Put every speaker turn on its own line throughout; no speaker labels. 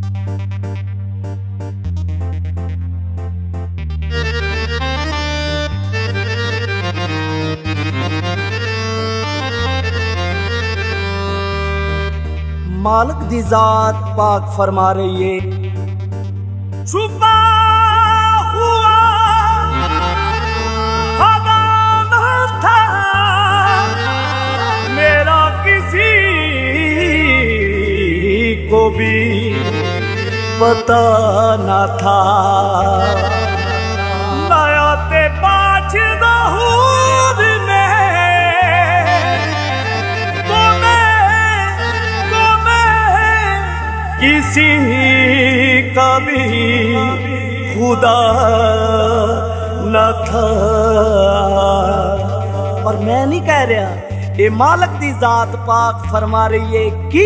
मालिक दी जात पाक फरमा रही है, छुपा हुआ खदा न था मेरा किसी को भी पता न था। नया ते पाँच ज़हूर में किसी का भी खुदा न था। और मैं नहीं कह रहा, ये मालिक दी जात पाक फरमा रही है कि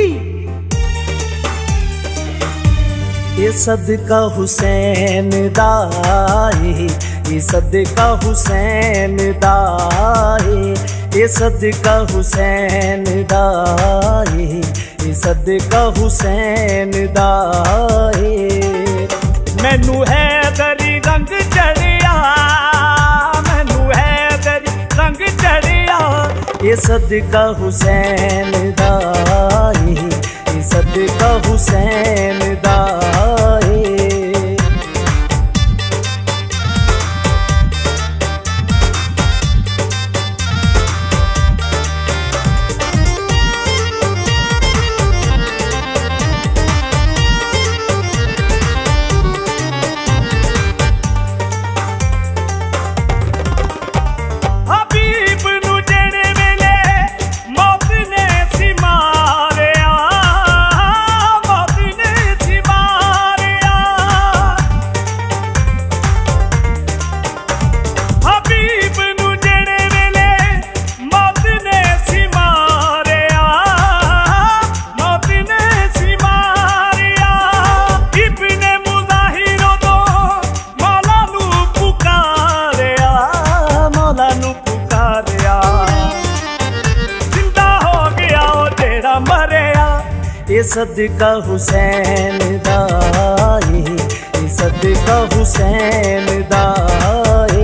ये सदका हुसैन दाए, ये सदका हुसैन दाए, ये सदका हुसैन दाए, ये सदका हुसैन दाए। मैनू हैदरी रंग चढ़िया, मैनू हैदरी रंग चढ़िया, ये सदका हुसैन दाए, ये सदका हुसैन दाए। ये सदका हुसैन दाए, ये सदका हुसैन दाए।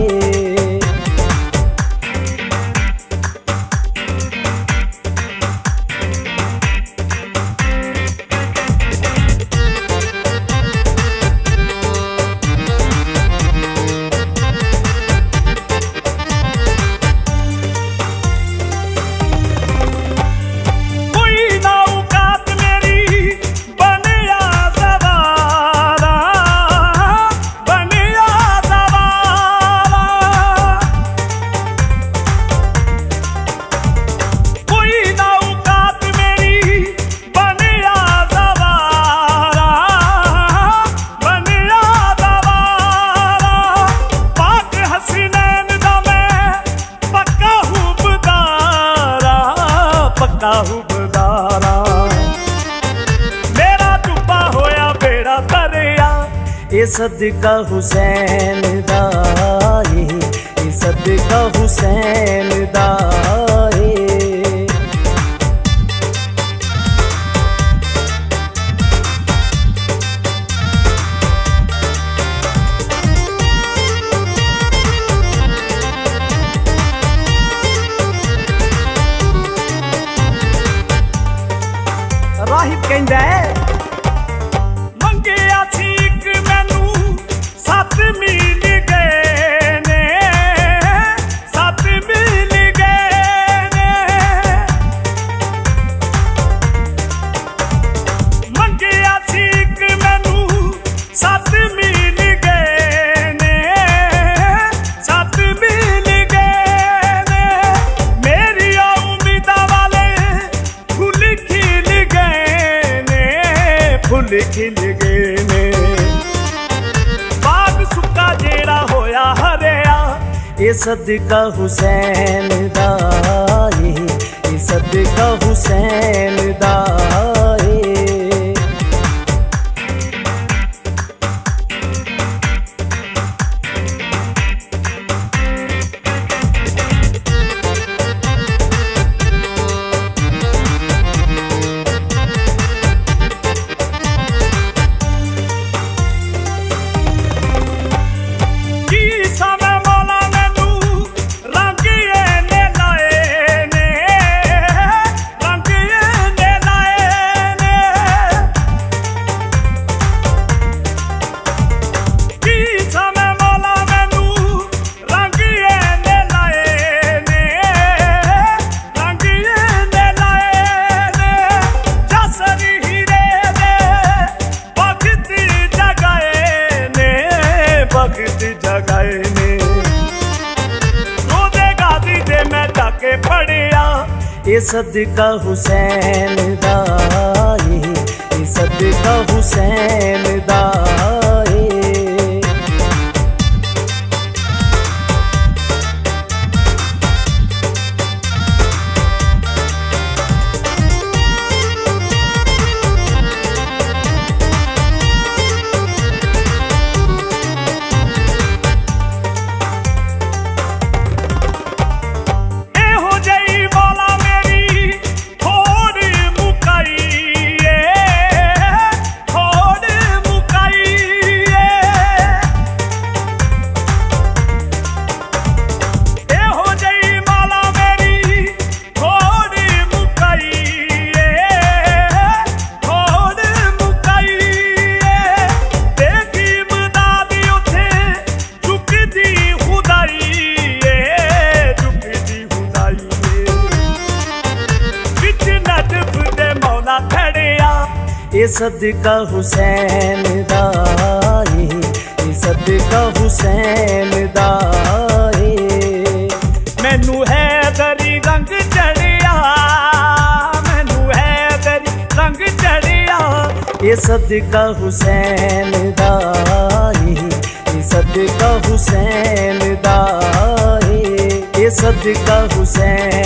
मेरा डुबा होया बेड़ा तरिया, ये सदका हुसैन दाए, ये सदका हुसैन दाए। राहिब कहंदा है, मंगिया सीख मैनू सत मिल गए ने, सत मिल गए ने। मंगिया सीख मैनू सत मिल गए ने, सत मिल गए ने। मेरी उम्मीदा वाले फुल खिल गए ने, फुल खिल गए ने। बाग सुक्का जेड़ा होया हरिया, ये सदका हुसैन दाए, ये सदका हुसैन दाए। सदका हुसैन दा ये सदका हुसैन दा ये सदका हुसैन दा ये सदका हुसैन दा मैनू हैदरी रंग चढ़िया, मैनू हैदरी रंग चढ़िया। ये सदका हुसैन दा ये सदका हुसैन दा ये सदका हुसैन